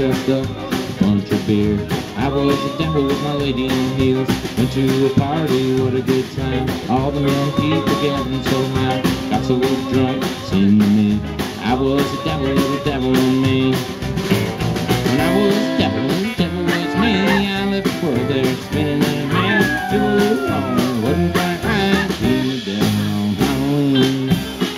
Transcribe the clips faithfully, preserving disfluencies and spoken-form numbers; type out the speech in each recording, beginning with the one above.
dressed up, a bunch of beer. I was the devil with my lady in heels. Went to a party, what a good time. All the young people getting so high. Got so drunk, singing to me. I was the devil, the devil in me. When I was the devil, the devil was me. I left the world there spinning in a man. It was wrong, it wasn't quite right. Being the devil on Halloween.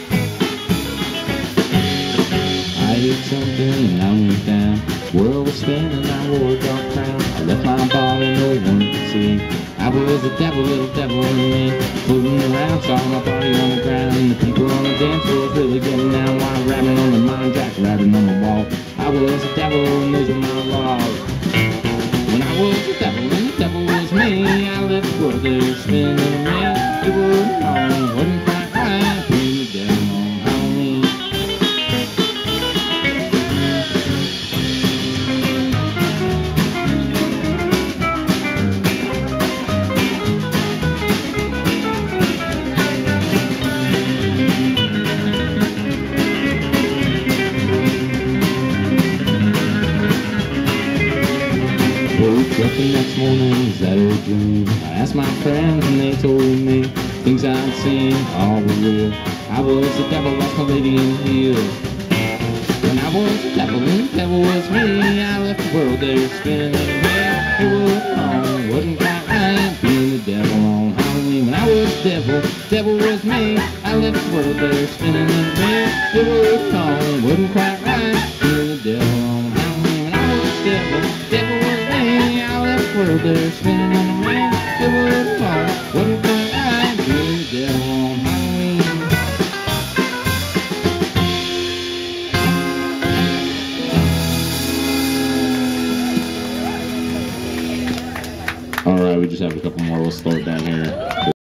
I ate something and I went down. World was spinning, I wore a dark crown. I left my ball and no one could see. I was the devil, little devil in me. Floating around, saw my body on the ground. And the people on the dance floor really getting down. While rapping on the mind jack, rapping on the wall. I was the devil and those were my laws. When I was the devil and the devil was me, I left the world there spinning in a man. It wasn't wrong, wasn't quite right. Being the devil on Halloween. Woke up the next morning, is that a dream? I asked my friends and they told me things I'd seen all were real. I was the devil, lost my lady in heels. When I was the devil and the devil was me, I left the world there spinning around. It was wrong, wasn't quite right. Being the devil on Halloween. When I was the devil, the devil was me. I left the world there spinning around. It was wrong, wasn't quite right. Being the devil on Halloween. When I was the devil, the devil was me. I left the world there spinning around. It was wrong, wasn't quite right. Being the devil on Halloween. All right, we just have a couple more. We'll slow it down here.